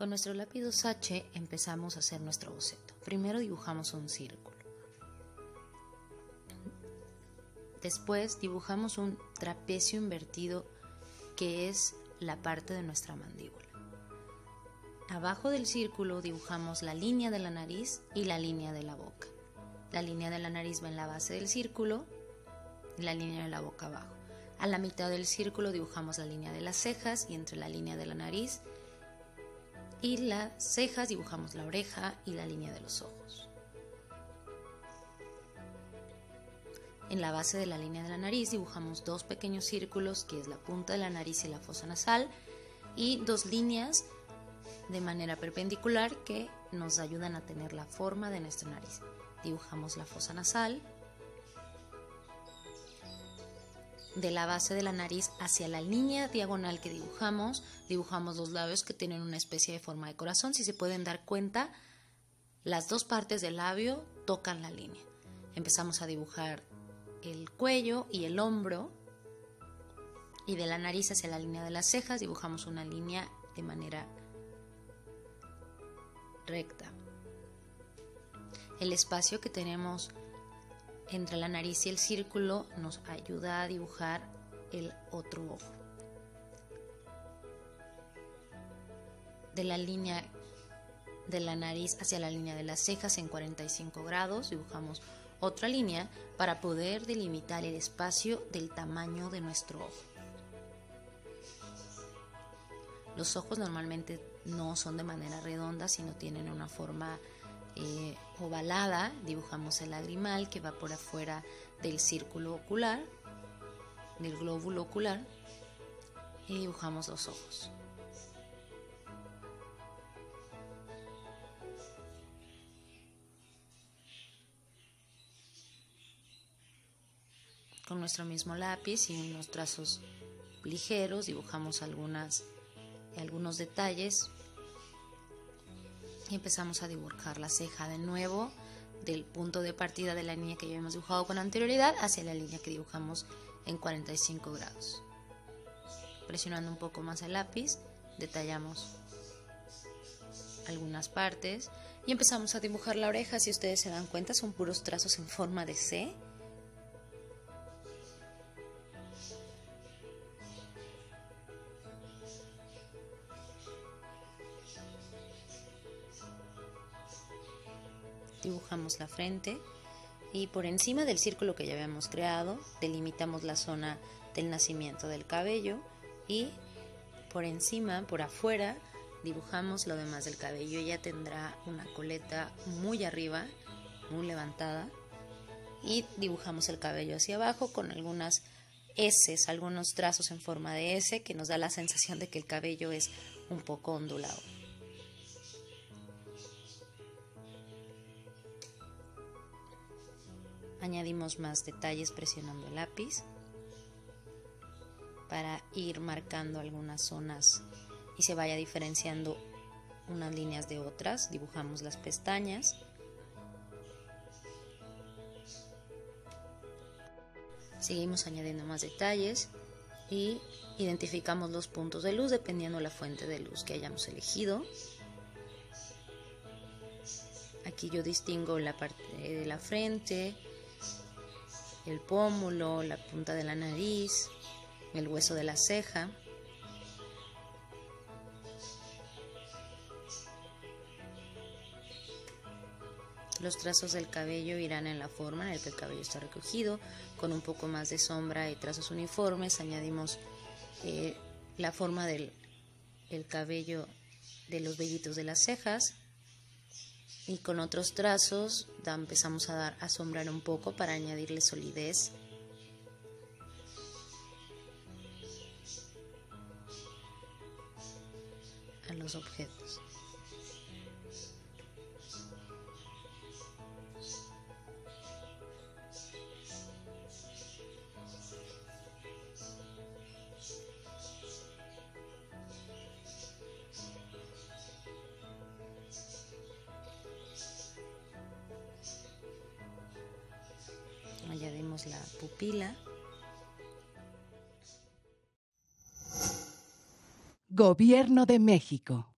Con nuestro lápiz 2H empezamos a hacer nuestro boceto. Primero dibujamos un círculo. Después dibujamos un trapecio invertido, que es la parte de nuestra mandíbula. Abajo del círculo dibujamos la línea de la nariz y la línea de la boca. La línea de la nariz va en la base del círculo y la línea de la boca abajo. A la mitad del círculo dibujamos la línea de las cejas y entre la línea de la nariz y las cejas dibujamos la oreja y la línea de los ojos. En la base de la línea de la nariz dibujamos dos pequeños círculos, que es la punta de la nariz y la fosa nasal, y dos líneas de manera perpendicular que nos ayudan a tener la forma de nuestra nariz. Dibujamos la fosa nasal. De la base de la nariz hacia la línea diagonal que dibujamos los labios, que tienen una especie de forma de corazón. Si se pueden dar cuenta, las dos partes del labio tocan la línea. Empezamos a dibujar el cuello y el hombro, y de la nariz hacia la línea de las cejas dibujamos una línea de manera recta. El espacio que tenemos entre la nariz y el círculo nos ayuda a dibujar el otro ojo. De la línea de la nariz hacia la línea de las cejas en 45 grados dibujamos otra línea para poder delimitar el espacio del tamaño de nuestro ojo. Los ojos normalmente no son de manera redonda, sino tienen una forma ovalada. Dibujamos el lagrimal, que va por afuera del círculo ocular, del glóbulo ocular, y dibujamos los ojos. Con nuestro mismo lápiz y unos trazos ligeros dibujamos algunos detalles y empezamos a dibujar la ceja de nuevo, del punto de partida de la línea que ya hemos dibujado con anterioridad hacia la línea que dibujamos en 45 grados. Presionando un poco más el lápiz, detallamos algunas partes y empezamos a dibujar la oreja. Si ustedes se dan cuenta, son puros trazos en forma de C. Dibujamos la frente y por encima del círculo que ya habíamos creado delimitamos la zona del nacimiento del cabello, y por encima, por afuera, dibujamos lo demás del cabello. Ella tendrá una coleta muy arriba, muy levantada, y dibujamos el cabello hacia abajo con algunas S, algunos trazos en forma de S, que nos da la sensación de que el cabello es un poco ondulado. Añadimos más detalles presionando el lápiz para ir marcando algunas zonas y se vaya diferenciando unas líneas de otras. Dibujamos las pestañas. Seguimos añadiendo más detalles y identificamos los puntos de luz dependiendo de la fuente de luz que hayamos elegido. Aquí yo distingo la parte de la frente, el pómulo, la punta de la nariz, el hueso de la ceja. Los trazos del cabello irán en la forma en la que el cabello está recogido, con un poco más de sombra y trazos uniformes. Añadimos la forma del cabello de los vellitos de las cejas, y con otros trazos empezamos a sombrar un poco para añadirle solidez a los objetos. Añadimos la pupila. Gobierno de México.